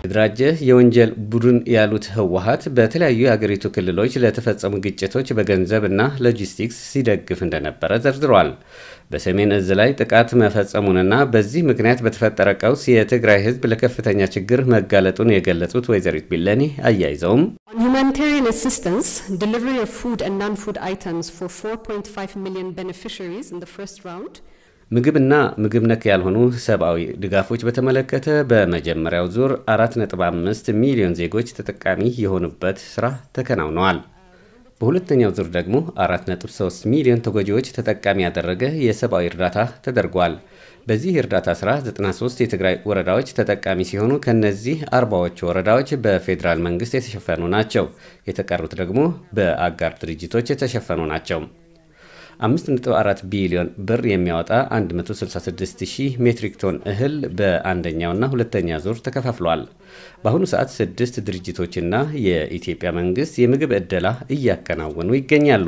ድራጀ የወንጀል ቡድን ያሉት ህወሓት በተለያዩ የሀገሪቱ ክልሎች ለተፈጸሙ ግጭቶች በገንዘብና ሎጂስቲክስ ሲደግፍ እንደነበረ ዘርዝሯል። በሰሜን እዝ ላይ ጥቃት መፈጸሙንና በዚህ ምክንያት በተፈጠረ ቀውስ የትግራይ ህዝብ ለከፍተኛ ችግር መጋለጡን የገለጹት ወይዘሪት ቢለኔ አያይዘውም humanitarian assistance delivery of food and non-food items for 4.5 million beneficiaries in the first round ምግብና ምግብ ነክ ያልሆኑ ሰብአዊ ድጋፎች በተመለከተ በመጀመሪያው ዙር 4.5 ሚሊዮን ዜጎች ተጠቃሚ የሆኑበት ስራ ተከናውኗል። በሁለተኛው ዙር ደግሞ 4.3 ሚሊዮን ተጎጂዎች ተጠቃሚ ያደረገ የሰብአዊ እርዳታ ተደርጓል። በዚህ እርዳታ ስራ 93 የትግራይ ወረዳዎች ተጠቃሚ ሲሆኑ ከነዚህ 40ዎቹ ወረዳዎች በፌደራል መንግስት የተሸፈኑ ናቸው። የተቀሩት ደግሞ በአጋር ድርጅቶች የተሸፈኑ ናቸው። 5.4 ቢሊዮን ብር የሚያወጣ 166,000 ሜትሪክ ቶን እህል በአንደኛውና ሁለተኛ ዙር ተከፋፍሏል። በአሁኑ ሰዓት 6 ድርጅቶችና የኢትዮጵያ መንግስት የምግብ እደላ እያከናወኑ ይገኛሉ።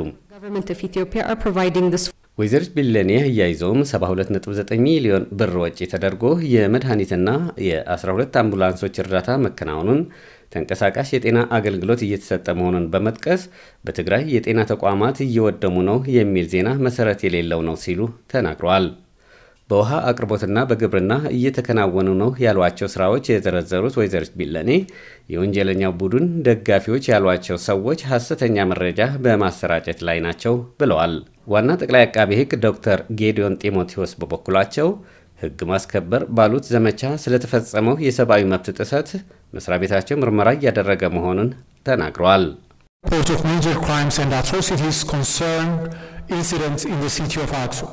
ወይዘሪት ቢለኔ አያይዘውም 72.9 ሚሊዮን ብር ወጪ ተደርጎ የመድኃኒትና የ12 አምቡላንሶች እርዳታ መከናወኑን ተንቀሳቃሽ የጤና አገልግሎት እየተሰጠ መሆኑን በመጥቀስ በትግራይ የጤና ተቋማት እየወደሙ ነው የሚል ዜና መሰረት የሌለው ነው ሲሉ ተናግረዋል። በውሃ አቅርቦትና በግብርና እየተከናወኑ ነው ያሏቸው ስራዎች የዘረዘሩት ወይዘሪት ቢለኔ የወንጀለኛው ቡድን ደጋፊዎች ያሏቸው ሰዎች ሐሰተኛ መረጃ በማሰራጨት ላይ ናቸው ብለዋል። ዋና ጠቅላይ አቃቤ ሕግ ዶክተር ጌዲዮን ጢሞቴዎስ በበኩላቸው ሕግ ማስከበር ባሉት ዘመቻ ስለተፈጸመው የሰብአዊ መብት ጥሰት መስሪያ ቤታቸው ምርመራ እያደረገ መሆኑን ተናግረዋል። Report of major crimes and atrocities concern incidents in the city of Aksu.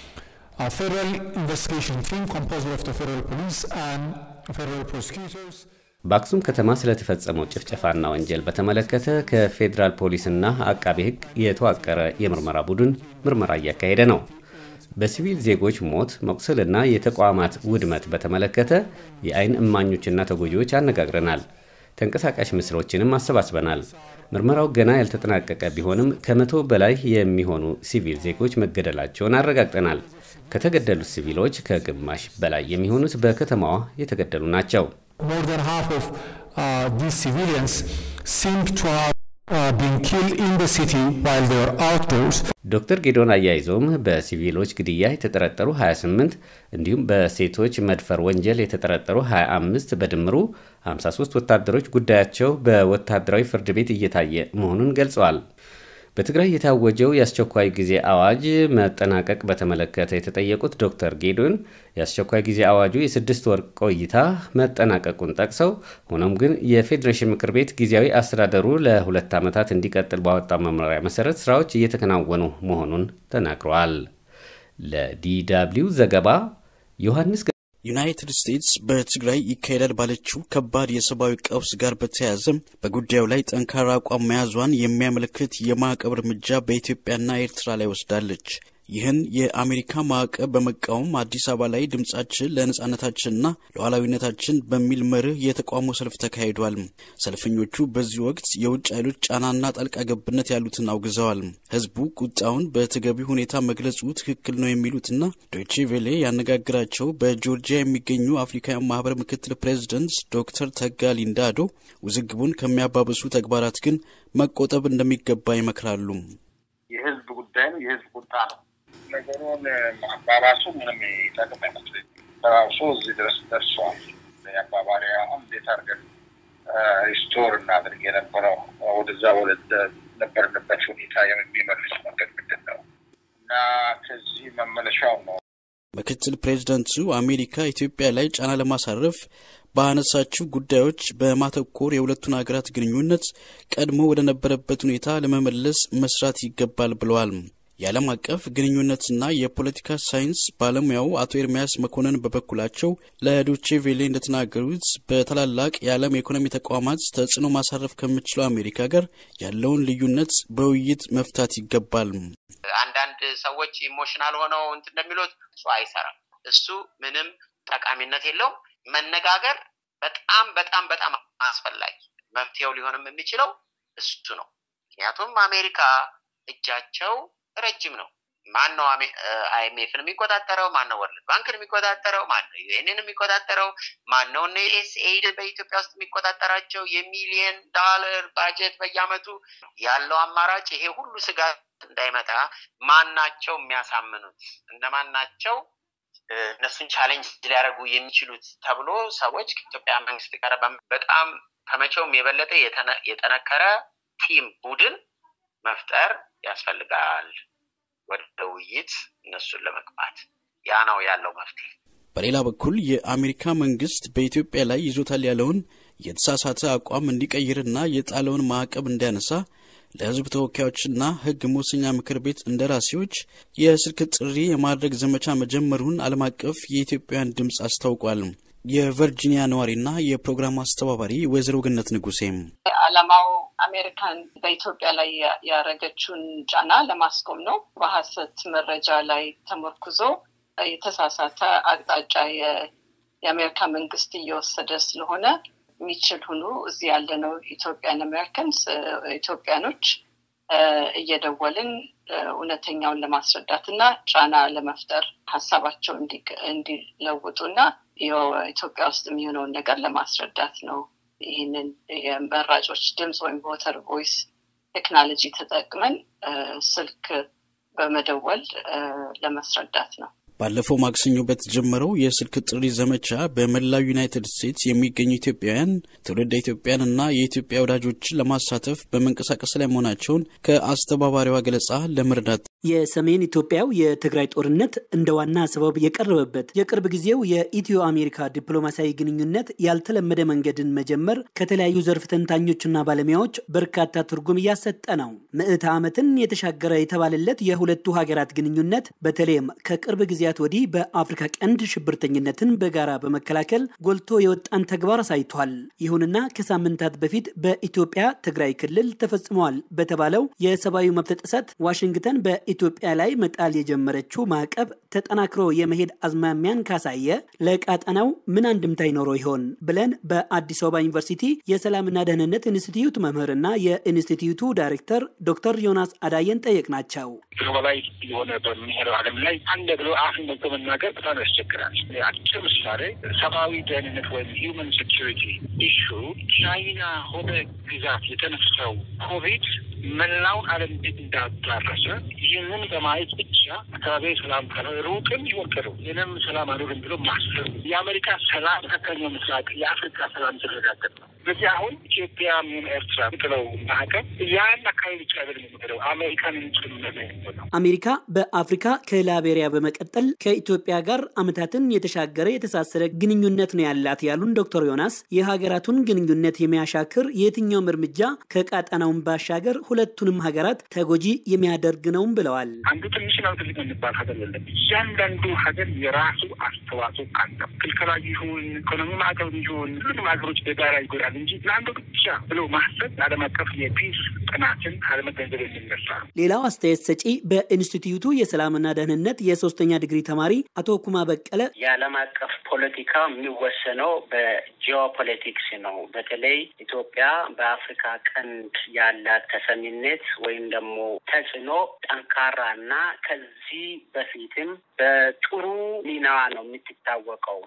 A federal investigation team composed of the federal police and federal prosecutors በአክሱም ከተማ ስለተፈጸመው ጭፍጨፋና ወንጀል በተመለከተ ከፌደራል ፖሊስና አቃቤ ሕግ የተዋቀረ የምርመራ ቡድን ምርመራ እያካሄደ ነው። በሲቪል ዜጎች ሞት፣ መቁሰልና የተቋማት ውድመት በተመለከተ የአይን እማኞችና ተጎጂዎች አነጋግረናል። ተንቀሳቃሽ ምስሎችንም አሰባስበናል። ምርመራው ገና ያልተጠናቀቀ ቢሆንም ከ100 በላይ የሚሆኑ ሲቪል ዜጎች መገደላቸውን አረጋግጠናል። ከተገደሉት ሲቪሎች ከግማሽ በላይ የሚሆኑት በከተማዋ የተገደሉ ናቸው። More than half of these civilians seem to have been killed in the city while they were outdoors. ዶክተር ጌዶን አያይዘውም በሲቪሎች ግድያ የተጠረጠሩ 28 እንዲሁም በሴቶች መድፈር ወንጀል የተጠረጠሩ 25 በድምሩ 53 ወታደሮች ጉዳያቸው በወታደራዊ ፍርድ ቤት እየታየ መሆኑን ገልጸዋል። በትግራይ የታወጀው የአስቸኳይ ጊዜ አዋጅ መጠናቀቅ በተመለከተ የተጠየቁት ዶክተር ጌዶን የአስቸኳይ ጊዜ አዋጁ የ6 ወር ቆይታ መጠናቀቁን ጠቅሰው ሆኖም ግን የፌዴሬሽን ምክር ቤት ጊዜያዊ አስተዳደሩ ለ2 ዓመታት እንዲቀጥል ባወጣው መመሪያ መሰረት ስራዎች እየተከናወኑ መሆኑን ተናግረዋል። ለዲደብሊው ዘገባ ዮሐንስ ዩናይትድ ስቴትስ በትግራይ ይካሄዳል ባለችው ከባድ የሰብአዊ ቀውስ ጋር በተያያዘ በጉዳዩ ላይ ጠንካራ አቋም መያዟን የሚያመለክት የማዕቀብ እርምጃ በኢትዮጵያና ኤርትራ ላይ ወስዳለች። ይህን የአሜሪካ ማዕቀብ በመቃወም አዲስ አበባ ላይ ድምጻችን ለነጻነታችንና ለሉዓላዊነታችን በሚል መርህ የተቃውሞ ሰልፍ ተካሂዷል። ሰልፈኞቹ በዚህ ወቅት የውጭ ኃይሎች ጫናና ጣልቃ ገብነት ያሉትን አውግዘዋል። ህዝቡ ቁጣውን በተገቢ ሁኔታ መግለጹ ትክክል ነው የሚሉትና ዶይቼ ቬለ ያነጋግራቸው በጆርጂያ የሚገኙ አፍሪካውያን ማህበር ምክትል ፕሬዝዳንት ዶክተር ተጋሊ እንዳዶ ውዝግቡን ከሚያባብሱ ተግባራት ግን መቆጠብ እንደሚገባ ይመክራሉ። የህዝብ ጉዳይ ነው፣ የህዝብ ቁጣ ነው። ነገሩን ማባባሱ ምንም ይጠቅም አይመስለኝም። ተራውሶ እዚህ ድረስ ደርሷል። ያባባሪያ እንዴት አድርገን ሪስቶር እናድርግ የነበረው ወደዛ ወደ ነበርንበት ሁኔታ የሚመልስ መንገድ ምንድን ነው? እና ከዚህ መመለሻው ነው። ምክትል ፕሬዝዳንቱ አሜሪካ ኢትዮጵያ ላይ ጫና ለማሳረፍ ባነሳችው ጉዳዮች በማተኮር የሁለቱን ሀገራት ግንኙነት ቀድሞ ወደ ነበረበት ሁኔታ ለመመለስ መስራት ይገባል ብለዋል። የዓለም አቀፍ ግንኙነትና የፖለቲካ ሳይንስ ባለሙያው አቶ ኤርሚያስ መኮንን በበኩላቸው ለዶቼ ቬለ እንደተናገሩት በተላላቅ የዓለም ኢኮኖሚ ተቋማት ተጽዕኖ ማሳረፍ ከምትችለው አሜሪካ ጋር ያለውን ልዩነት በውይይት መፍታት ይገባል። አንዳንድ ሰዎች ኢሞሽናል ሆነው እንደሚሉት እሱ አይሰራም። እሱ ምንም ጠቃሚነት የለውም። መነጋገር በጣም አስፈላጊ መፍትሄው ሊሆንም የሚችለው እሱ ነው። ምክንያቱም አሜሪካ እጃቸው ረጅም ነው። ማነው አይኤምኤፍን የሚቆጣጠረው? ማነው ወርልድ ባንክን የሚቆጣጠረው? ማነው ዩኤንን የሚቆጣጠረው? ማነው ኤስኤይድ በኢትዮጵያ ውስጥ የሚቆጣጠራቸው? የሚሊየን ዶላር ባጀት በየአመቱ ያለው አማራጭ ይሄ ሁሉ ስጋት እንዳይመጣ ማናቸው የሚያሳምኑት? እነማን ናቸው እነሱን ቻሌንጅ ሊያደርጉ የሚችሉት ተብሎ ሰዎች ከኢትዮጵያ መንግስት ጋር በጣም ከመቼውም የበለጠ የጠነከረ ቲም ቡድን መፍጠር ያስፈልጋል ወደ ውይይት እነሱን ለመግባት። ያ ነው ያለው መፍትሄ። በሌላ በኩል የአሜሪካ መንግስት በኢትዮጵያ ላይ ይዞታል ያለውን የተሳሳተ አቋም እንዲቀይርና የጣለውን ማዕቀብ እንዲያነሳ ለህዝብ ተወካዮችና ህግ መወሰኛ ምክር ቤት እንደራሴዎች የስልክ ጥሪ የማድረግ ዘመቻ መጀመሩን ዓለም አቀፍ የኢትዮጵያን ድምጽ አስታውቋል። የቨርጂኒያ ነዋሪና የፕሮግራም አስተባባሪ ወይዘሮ ገነት ንጉሴም ዓላማው አሜሪካን በኢትዮጵያ ላይ ያረገችውን ጫና ለማስቆም ነው። በሐሰት መረጃ ላይ ተመርኩዞ የተሳሳተ አቅጣጫ የአሜሪካ መንግስት እየወሰደ ስለሆነ የሚችል ሁሉ እዚህ ያለነው ኢትዮጵያን አሜሪካንስ ኢትዮጵያኖች እየደወልን እውነተኛውን ለማስረዳትና ጫና ለመፍጠር ሐሳባቸው እንዲለውጡና ኢትዮጵያ ውስጥ የሚሆነውን ነገር ለማስረዳት ነው። ይህንን የመራጮች ድምጽ ወይም ቮተር ቮይስ ቴክኖሎጂ ተጠቅመን ስልክ በመደወል ለማስረዳት ነው። ባለፈው ማክሰኞ በተጀመረው የስልክ ጥሪ ዘመቻ በመላው ዩናይትድ ስቴትስ የሚገኙ ኢትዮጵያውያን ትውልደ ኢትዮጵያንና የኢትዮጵያ ወዳጆችን ለማሳተፍ በመንቀሳቀስ ላይ መሆናቸውን ከአስተባባሪዋ ገለጻ ለመረዳት የሰሜን ኢትዮጵያው የትግራይ ጦርነት እንደ ዋና ሰበብ የቀረበበት የቅርብ ጊዜው የኢትዮ አሜሪካ ዲፕሎማሲያዊ ግንኙነት ያልተለመደ መንገድን መጀመር ከተለያዩ ዘርፍ ተንታኞችና ባለሙያዎች በርካታ ትርጉም እያሰጠ ነው። ምዕተ ዓመትን የተሻገረ የተባለለት የሁለቱ ሀገራት ግንኙነት በተለይም ከቅርብ ጊዜያት ወዲህ በአፍሪካ ቀንድ ሽብርተኝነትን በጋራ በመከላከል ጎልቶ የወጣን ተግባር አሳይቷል። ይሁንና ከሳምንታት በፊት በኢትዮጵያ ትግራይ ክልል ተፈጽሟል በተባለው የሰብአዊ መብት ጥሰት ዋሽንግተን በኢትዮጵያ ላይ መጣል የጀመረችው ማዕቀብ ተጠናክሮ የመሄድ አዝማሚያን ካሳየ ለቀጠናው ምን አንድምታ ይኖረው ይሆን ብለን በአዲስ አበባ ዩኒቨርሲቲ የሰላምና ደህንነት ኢንስቲትዩት መምህርና የኢንስቲትዩቱ ዳይሬክተር ዶክተር ዮናስ አዳየን ጠየቅናቸው። ግሎባላዊ የሆነ በሚሄደው ዓለም ላይ አንድ ብሎ አፍን ሞልቶ መናገር በጣም ያስቸግራል። አጭር ምሳሌ ሰብአዊ ደህንነት ወይም ሂውመን ሴኪሪቲ ኢሹ ቻይና ሆነ ግዛት የተነሳው ኮቪድ መላውን ዓለም እንዴት እንዳዳረሰ ይህንን በማየት ብቻ አካባቢ ሰላም ሩቅም ይወከሉ የለም ሰላም አሉን ብሎ ማሰብ የአሜሪካ ሰላም መካከለኛው ምስራቅ የአፍሪካ ሰላም ተረጋገጠ ነው። በዚህ አሁን ኢትዮጵያ ምን ኤርትራ ብለው ማዕቀብ ያን አካባቢ ብቻ አይደለም የሚለው አሜሪካን ጭምር ነው። አሜሪካ በአፍሪካ ከላይቤሪያ በመቀጠል ከኢትዮጵያ ጋር ዓመታትን የተሻገረ የተሳሰረ ግንኙነት ነው ያላት ያሉን ዶክተር ዮናስ የሀገራቱን ግንኙነት የሚያሻክር የትኛውም እርምጃ ከቀጠናውን ባሻገር ሁለቱንም ሀገራት ተጎጂ የሚያደርግ ነውም ብለዋል። አንዱ ትንሽ ነው ትልቅ የሚባል ሀገር የለም። እያንዳንዱ ሀገር የራሱ አስተዋጽኦ አለው። ክልከላ ይሁን ኢኮኖሚ ማዕቀብ ይሁን ሁሉንም ሀገሮች በጋራ ይጎዳል እንጂ ለአንዱ ብቻ ብሎ ማሰብ ዓለም አቀፍ የፒስ ጥናትን ካለመገንዘብ የሚነሳ ነው። ሌላው አስተያየት ሰጪ በኢንስቲትዩቱ የሰላምና ደህንነት የሶስተኛ ዲግሪ ተማሪ አቶ ኩማ በቀለ የዓለም አቀፍ ፖለቲካ የሚወሰነው በጂኦፖለቲክስ ነው። በተለይ ኢትዮጵያ በአፍሪካ ቀንድ ያላት ተሰሚነት ወይም ደግሞ ተጽዕኖ ጠንካራና ከዚህ በፊትም በጥሩ ሚናዋ ነው የምትታወቀው።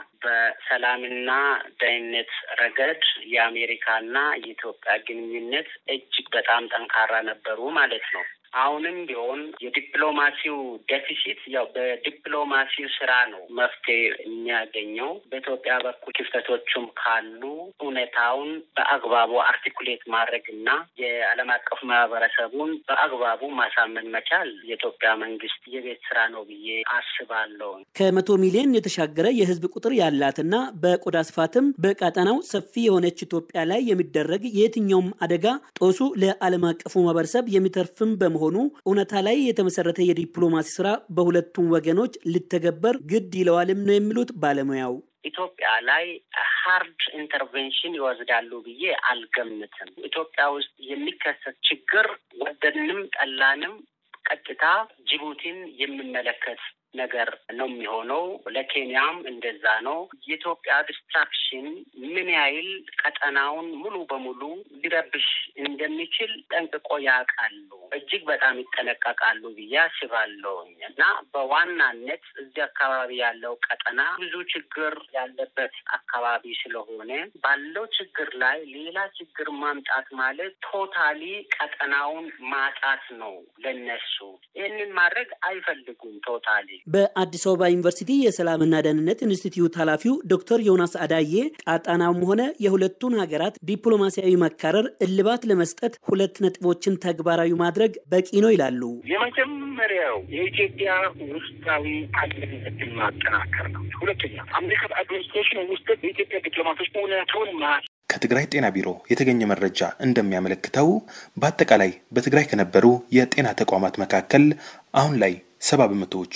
በሰላምና ደህንነት ረገድ የአሜሪካና የኢትዮጵያ ግንኙነት እጅግ በጣም ጠንካራ ነበሩ ማለት ነው። አሁንም ቢሆን የዲፕሎማሲው ዴፊሲት ያው በዲፕሎማሲው ስራ ነው መፍትሄ የሚያገኘው። በኢትዮጵያ በኩል ክፍተቶችም ካሉ እውነታውን በአግባቡ አርቲኩሌት ማድረግና የዓለም አቀፍ ማህበረሰቡን በአግባቡ ማሳመን መቻል የኢትዮጵያ መንግስት የቤት ስራ ነው ብዬ አስባለሁ። ከ100 ሚሊዮን የተሻገረ የህዝብ ቁጥር ያላትና በቆዳ ስፋትም በቀጠናው ሰፊ የሆነች ኢትዮጵያ ላይ የሚደረግ የትኛውም አደጋ ጦሱ ለዓለም አቀፉ ማህበረሰብ የሚተርፍም በመሆኑ እውነታ ላይ የተመሰረተ የዲፕሎማሲ ስራ በሁለቱም ወገኖች ሊተገበር ግድ ይለዋልም ነው የሚሉት ባለሙያው። ኢትዮጵያ ላይ ሃርድ ኢንተርቬንሽን ይወስዳሉ ብዬ አልገምትም። ኢትዮጵያ ውስጥ የሚከሰት ችግር ወደድንም ጠላንም ቀጥታ ጅቡቲን የሚመለከት ነገር ነው የሚሆነው። ለኬንያም እንደዛ ነው። የኢትዮጵያ ዲስትራክሽን ምን ያህል ቀጠናውን ሙሉ በሙሉ ሊረብሽ እንደሚችል ጠንቅቆ ያውቃሉ። እጅግ በጣም ይጠነቀቃሉ ብዬ አስባለሁ እና በዋናነት እዚህ አካባቢ ያለው ቀጠና ብዙ ችግር ያለበት አካባቢ ስለሆነ ባለው ችግር ላይ ሌላ ችግር ማምጣት ማለት ቶታሊ ቀጠናውን ማጣት ነው ለነሱ። ይህንን ማድረግ አይፈልጉም ቶታሊ። በአዲስ አበባ ዩኒቨርሲቲ የሰላምና ደህንነት ኢንስቲትዩት ኃላፊው ዶክተር ዮናስ አዳዬ ቃጣናውም ሆነ የሁለቱን ሀገራት ዲፕሎማሲያዊ መካረር እልባት ለመስጠት 2 ነጥቦችን ተግባራዊ ማድረግ በቂ ነው ይላሉ። የመጀመሪያው የኢትዮጵያ ውስጣዊ አንድነትን ማጠናከር ነው። ሁለተኛ አሜሪካ አድሚኒስትሬሽን ውስጥ የኢትዮጵያ ዲፕሎማቶች ሆነውን ከትግራይ ጤና ቢሮ የተገኘ መረጃ እንደሚያመለክተው በአጠቃላይ በትግራይ ከነበሩ የጤና ተቋማት መካከል አሁን ላይ 70%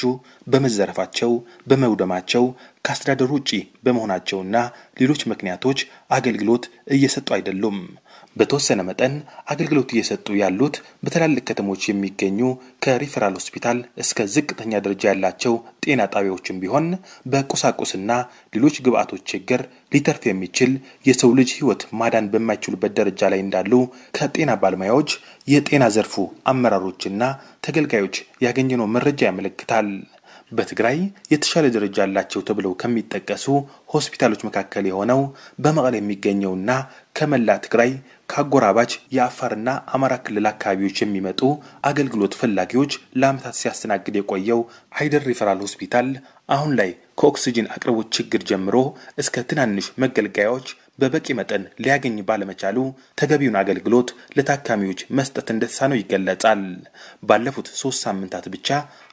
በመዘረፋቸው በመውደማቸው ከአስተዳደሩ ውጪ በመሆናቸውና ሌሎች ምክንያቶች አገልግሎት እየሰጡ አይደሉም። በተወሰነ መጠን አገልግሎት እየሰጡ ያሉት በትላልቅ ከተሞች የሚገኙ ከሪፈራል ሆስፒታል እስከ ዝቅተኛ ደረጃ ያላቸው ጤና ጣቢያዎችም ቢሆን በቁሳቁስና ሌሎች ግብአቶች ችግር ሊተርፍ የሚችል የሰው ልጅ ሕይወት ማዳን በማይችሉበት ደረጃ ላይ እንዳሉ ከጤና ባለሙያዎች የጤና ዘርፉ አመራሮችና ተገልጋዮች ያገኘነው መረጃ ያመለክታል። በትግራይ የተሻለ ደረጃ ያላቸው ተብለው ከሚጠቀሱ ሆስፒታሎች መካከል የሆነው በመቀሌ የሚገኘውና ከመላ ትግራይ ከአጎራባች የአፋርና አማራ ክልል አካባቢዎች የሚመጡ አገልግሎት ፈላጊዎች ለዓመታት ሲያስተናግድ የቆየው አይደር ሪፈራል ሆስፒታል አሁን ላይ ከኦክሲጅን አቅርቦት ችግር ጀምሮ እስከ ትናንሽ መገልገያዎች በበቂ መጠን ሊያገኝ ባለመቻሉ ተገቢውን አገልግሎት ለታካሚዎች መስጠት እንደተሳነው ይገለጻል። ባለፉት 3 ሳምንታት ብቻ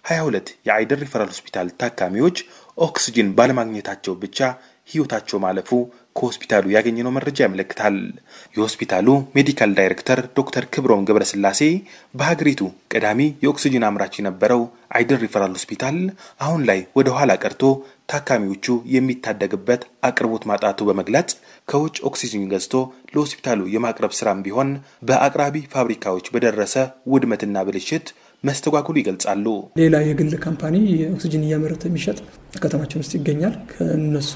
22 የአይደር ሪፈራል ሆስፒታል ታካሚዎች ኦክሲጅን ባለማግኘታቸው ብቻ ህይወታቸው ማለፉ ከሆስፒታሉ ያገኘነው መረጃ ያመለክታል። የሆስፒታሉ ሜዲካል ዳይሬክተር ዶክተር ክብሮም ገብረስላሴ በሀገሪቱ ቀዳሚ የኦክሲጅን አምራች የነበረው አይደር ሪፈራል ሆስፒታል አሁን ላይ ወደ ኋላ ቀርቶ ታካሚዎቹ የሚታደግበት አቅርቦት ማጣቱ በመግለጽ ከውጭ ኦክሲጅን ገዝቶ ለሆስፒታሉ የማቅረብ ስራም ቢሆን በአቅራቢ ፋብሪካዎች በደረሰ ውድመትና ብልሽት መስተጓጉሉ ይገልጻሉ። ሌላ የግል ካምፓኒ ኦክሲጅን እያመረተ የሚሸጥ ከተማችን ውስጥ ይገኛል። ከነሱ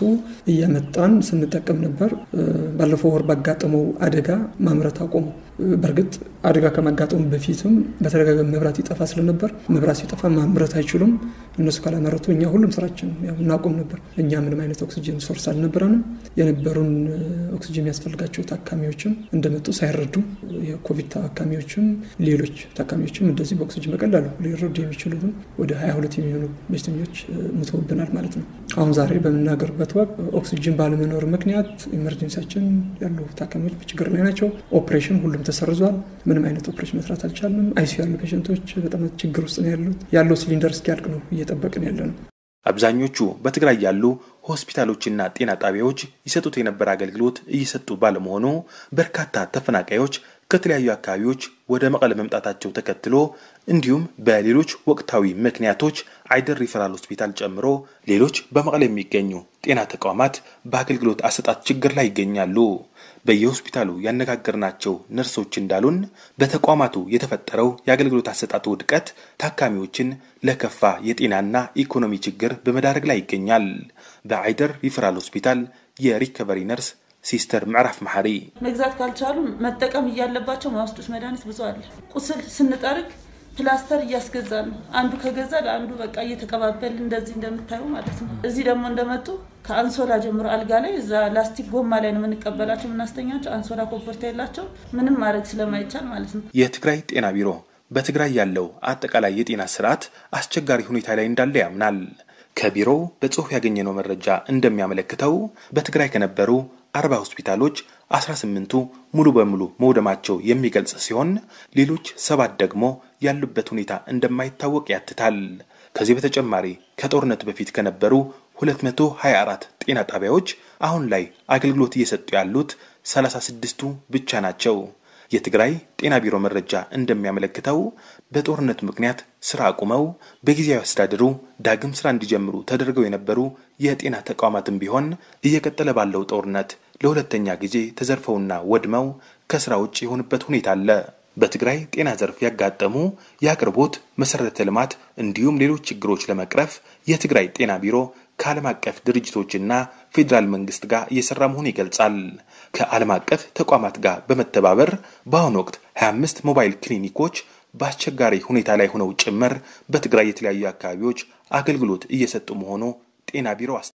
እያመጣን ስንጠቀም ነበር። ባለፈው ወር ባጋጠመው አደጋ ማምረት አቆሙ። በርግጥ አደጋ ከማጋጠሙ በፊትም በተደጋጋሚ መብራት ይጠፋ ስለነበር መብራት ሲጠፋ ማምረት አይችሉም። እነሱ ካላመረቱ እኛ ሁሉም ስራችን እናቆም ነበር። እኛ ምንም አይነት ኦክሲጅን ሶርስ አልነበረንም። የነበሩን ኦክሲጅን የሚያስፈልጋቸው ታካሚዎችም እንደመጡ ሳይረዱ የኮቪድ ታካሚዎችም ሌሎች ታካሚዎችም እንደዚህ በኦክሲጅን በቀላሉ ሊረዱ የሚችሉት ወደ 22 የሚሆኑ በሽተኞች ሙተውብናል ማለት ነው። አሁን ዛሬ በመናገርበት ወቅት ኦክሲጅን ባለመኖር ምክንያት ኢመርጀንሲያችን ያሉ ታካሚዎች በችግር ላይ ናቸው። ኦፕሬሽን ሁሉም ተሰርዟል። ምንም አይነት ኦፕሬሽን መስራት አልቻልንም። አይሲዩ ያሉ ፔሸንቶች በጣም ችግር ውስጥ ነው ያሉት። ያለው ሲሊንደር እስኪያልቅ ነው እየጠበቅን ያለነው። አብዛኞቹ በትግራይ ያሉ ሆስፒታሎችና ጤና ጣቢያዎች ይሰጡት የነበረ አገልግሎት እየሰጡ ባለመሆኑ በርካታ ተፈናቃዮች ከተለያዩ አካባቢዎች ወደ መቀለ መምጣታቸው ተከትሎ እንዲሁም በሌሎች ወቅታዊ ምክንያቶች አይደር ሪፈራል ሆስፒታል ጨምሮ ሌሎች በመቀለ የሚገኙ ጤና ተቋማት በአገልግሎት አሰጣጥ ችግር ላይ ይገኛሉ። በየሆስፒታሉ ያነጋገርናቸው ነርሶች እንዳሉን በተቋማቱ የተፈጠረው የአገልግሎት አሰጣጥ ውድቀት ታካሚዎችን ለከፋ የጤናና ኢኮኖሚ ችግር በመዳረግ ላይ ይገኛል። በአይደር ሪፈራል ሆስፒታል የሪከቨሪ ነርስ ሲስተር ምዕራፍ መሐሪ መግዛት ካልቻሉ መጠቀም እያለባቸው ማውስጡስ መድኃኒት ብዙ አለ። ቁስል ስንጠርግ ፕላስተር እያስገዛን ነው። አንዱ ከገዛ ለአንዱ በቃ እየተቀባበል እንደዚህ እንደምታዩ ማለት ነው። እዚህ ደግሞ እንደመጡ ከአንሶላ ጀምሮ አልጋ ላይ እዛ ላስቲክ ጎማ ላይ ነው የምንቀበላቸው የምናስተኛቸው። አንሶላ ኮምፎርት የላቸው ምንም ማድረግ ስለማይቻል ማለት ነው። የትግራይ ጤና ቢሮ በትግራይ ያለው አጠቃላይ የጤና ስርዓት አስቸጋሪ ሁኔታ ላይ እንዳለ ያምናል። ከቢሮው በጽሁፍ ያገኘነው መረጃ እንደሚያመለክተው በትግራይ ከነበሩ 40 ሆስፒታሎች 18ቱ ሙሉ በሙሉ መውደማቸው የሚገልጽ ሲሆን ሌሎች 7 ደግሞ ያሉበት ሁኔታ እንደማይታወቅ ያትታል። ከዚህ በተጨማሪ ከጦርነት በፊት ከነበሩ 224 ጤና ጣቢያዎች አሁን ላይ አገልግሎት እየሰጡ ያሉት 36ቱ ብቻ ናቸው። የትግራይ ጤና ቢሮ መረጃ እንደሚያመለክተው በጦርነት ምክንያት ስራ አቁመው በጊዜያዊ አስተዳደሩ ዳግም ስራ እንዲጀምሩ ተደርገው የነበሩ የጤና ተቋማትም ቢሆን እየቀጠለ ባለው ጦርነት ለሁለተኛ ጊዜ ተዘርፈውና ወድመው ከስራ ውጭ የሆኑበት ሁኔታ አለ። በትግራይ ጤና ዘርፍ ያጋጠሙ የአቅርቦት መሰረተ ልማት እንዲሁም ሌሎች ችግሮች ለመቅረፍ የትግራይ ጤና ቢሮ ከዓለም አቀፍ ድርጅቶችና ፌዴራል መንግስት ጋር እየሰራ መሆኑን ይገልጻል። ከዓለም አቀፍ ተቋማት ጋር በመተባበር በአሁኑ ወቅት 25 ሞባይል ክሊኒኮች በአስቸጋሪ ሁኔታ ላይ ሆነው ጭምር በትግራይ የተለያዩ አካባቢዎች አገልግሎት እየሰጡ መሆኑ ጤና ቢሮ